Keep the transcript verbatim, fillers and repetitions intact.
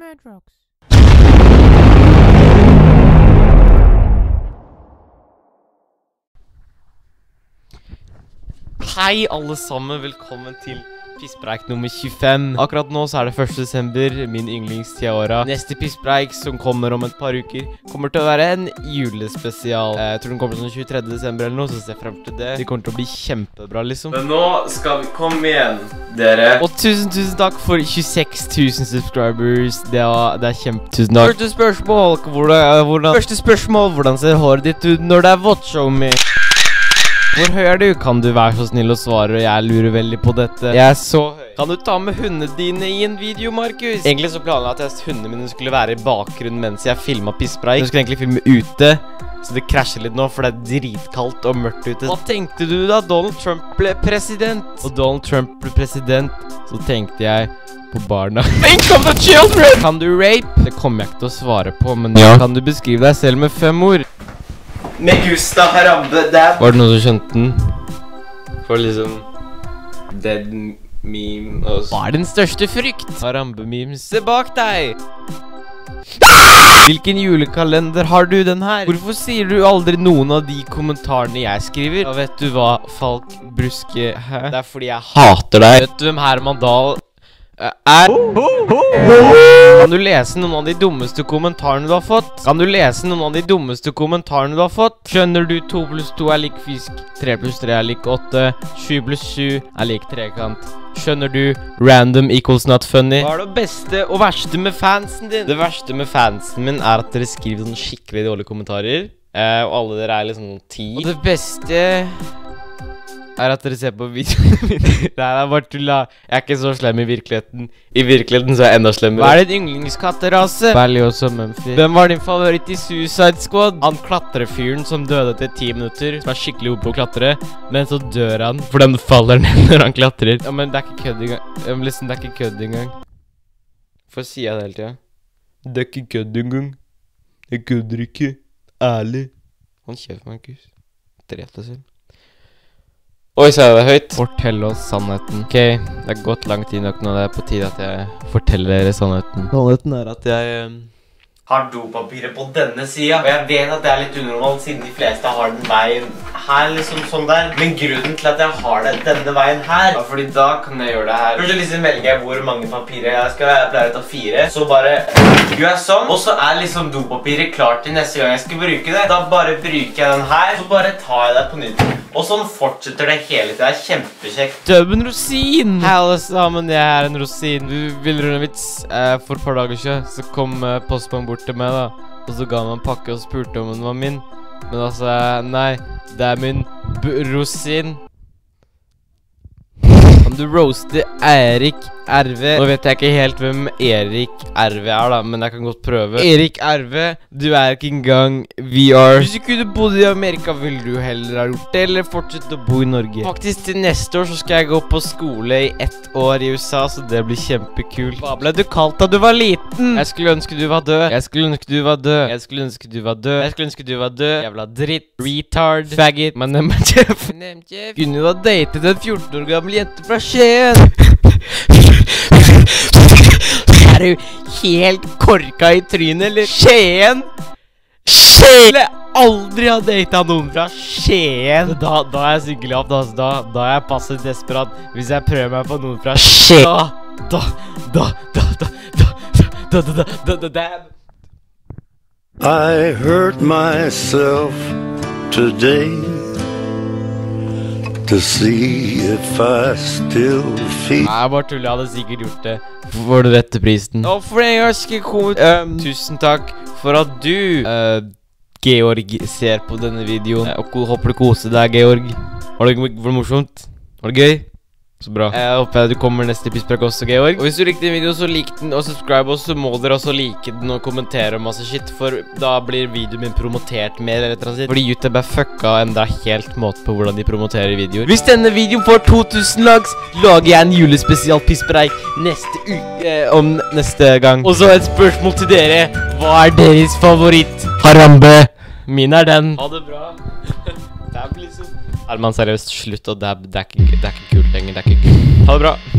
Madrox. Hei alle sammen, velkommen til Pisspreik nummer tjuefem. Akkurat nå så er det første desember, min yndlingstid av året. Neste Pisspreik som kommer om et par uker kommer til å være en julespesial. Jeg tror den kommer sånn tjuetredje desember eller noe, så ser jeg frem til det. Det kommer til å bli kjempebra liksom. Men nå skal vi komme igjen, dere. Og tusen, tusen takk for tjueseks tusen subscribers. Det er, det er kjempe tusen takk. Første spørsmål, hvordan, hvordan, første spørsmål, hvordan ser håret ditt ut når det er watch-show med? Hvor høy er du? Kan du være så snill å svare? Jeg lurer veldig på dette. Jeg er så høy. Kan du ta med hundene dine i en video, Markus? Egentlig så planla jeg at hundene mine skulle være i bakgrunnen mens jeg filmet Pisspreik. Jeg skulle egentlig filme ute, så det krasjer litt nå, for det er dritkaldt og mørkt ute. Hva tenkte du da Donald Trump ble president? Og Donald Trump ble president, så tenkte jeg på barna. Think of the children! Kan du rape? Det kommer jeg ikke til å svare på, men ja. Kan du beskrive deg selv med fem ord? Megusta Harambe Dab. Var det noen som skjønte den? For liksom Dead meme og hva er den største frykt? Harambe memes. Se bak deg! Hvilken julekalender har du den her? Hvorfor sier du aldri noen av de kommentarene jeg skriver? Da vet du hva, Falk Bruske. Hæ? Det er fordi jeg hater deg. Vet du hvem Herman Dahl er? Kan du lese noen av de dummeste kommentarene du har fått? Kan du lese noen av de dummeste kommentarene du har fått? Skjønner du to pluss to er lik fisk, tre pluss tre er lik åtte, sju pluss sju er lik trekant? Skjønner du random equals not funny? Hva er det beste og verste med fansen din? Det verste med fansen min er at dere skriver sånne skikkelig dårlige kommentarer, eh, og alle dere er liksom ti. Og det beste er at dere ser på videoene mine. Nei, det er bare tulla. Jeg er ikke så slem i virkeligheten. I virkeligheten så er jeg enda slemmere. Hva er din yndlingskatterase? Berlioz og Mumphy. Hvem var din favoritt i Suicide Squad? Han klatrefyren som døde etter ti minutter, som er skikkelig god på å klatre, men så dør han, for den faller ned når han klatrer. Ja, men det er ikke kødd engang. Ja, men liksom, det er ikke kødd engang. Hvorfor sier jeg det hele tiden? Det er ikke kødd engang. Jeg kødder ikke. Ærlig. Han kjøper Markus. Drep deg selv. Oi, sa jeg det høyt? Fortell oss sannheten. Ok, det har gått lang tid nok nå. Det er på tide at jeg forteller dere sannheten. Sannheten er at jeg um, har dopapiret på denne siden. Og jeg vet at det er litt unormalt, siden de fleste har den veien her, liksom sånn der. Men grunnen til at jeg har det denne veien her, er fordi da kan jeg gjøre det her. Først liksom velger jeg hvor mange papirer jeg skal. Jeg pleier å ta fire. Så bare gjør jeg sånn. Og så er liksom dopapiret klart til neste gang jeg skal bruke det. Da bare bruker jeg den her. Så bare tar jeg det på nytt. Og sånn fortsetter det hele tiden. Det er kjempekjekt. Døb en rosin! Hei alle sammen, jeg er en rosin. Du vil runde vits. Eh, for et par dager siden så kom eh, postmann bort til meg da. Og så ga han meg en pakke og spurte om den var min. Men altså, nei, det er min b-rosin. Kan du roaste Erik Erve? Nå vet jeg ikke helt hvem Erik Erve er da, men jeg kan godt prøve. Erik Erve, du er ikke engang V R. Hvis du kunne bodd i Amerika, ville du heller ha gjort det, eller fortsette å bo i Norge? Faktisk til neste år så skal jeg gå på skole i ett år i U S A, så det blir kjempekult. Hva ble du kalt da du var liten? Jeg skulle ønske du var død. Jeg skulle ønske du var død. Jeg skulle ønske du var død. Jeg skulle ønske du var død. Jævla dritt. Retard. Faggot. My name is Jeff. Kunne du ha datet en fjorten år gammel jente fra Skien? Er du helt korka i trynet, eller? Skien? Skien! Jeg aldri har datet noen fra Skien. Da, da er jeg sikkert opp, da, da, da er jeg passet desperat hvis jeg prøver meg på noen fra Skien. Da, da, da, da, da, da, da, da, da, da, da. I hurt myself today to see if I still feel. Nei, jeg bare tuller, jeg hadde sikkert gjort det for den rette prisen. Og for en gang skal jeg komme um, tusen takk for at du uh, Georg ser på denne videoen. Og håper du koser deg, Georg. Var det, var det morsomt? Var det gøy? Så bra. Jeg håper du kommer neste Pisspreik også, Georg. Og hvis du likte den videoen, så lik den og subscribe oss. Så må dere også like den og kommentere masse shit, for da blir videoen min promotert mer eller et eller annet. Fordi YouTube er fucka og enda helt måte på hvordan de promoterer videoer. Hvis denne videoen får to tusen likes, lager jeg en julespesial Pisspreik neste uke, eh, om neste gang. Og så et spørsmål til dere. Hva er deres favoritt? Harambe. Min er den. Ha det bra. Dab liksom. Herman, seriøst, slutt å dab. Det er ikke, det er ikke kult lenger. Det er ikke kult. Ha det bra.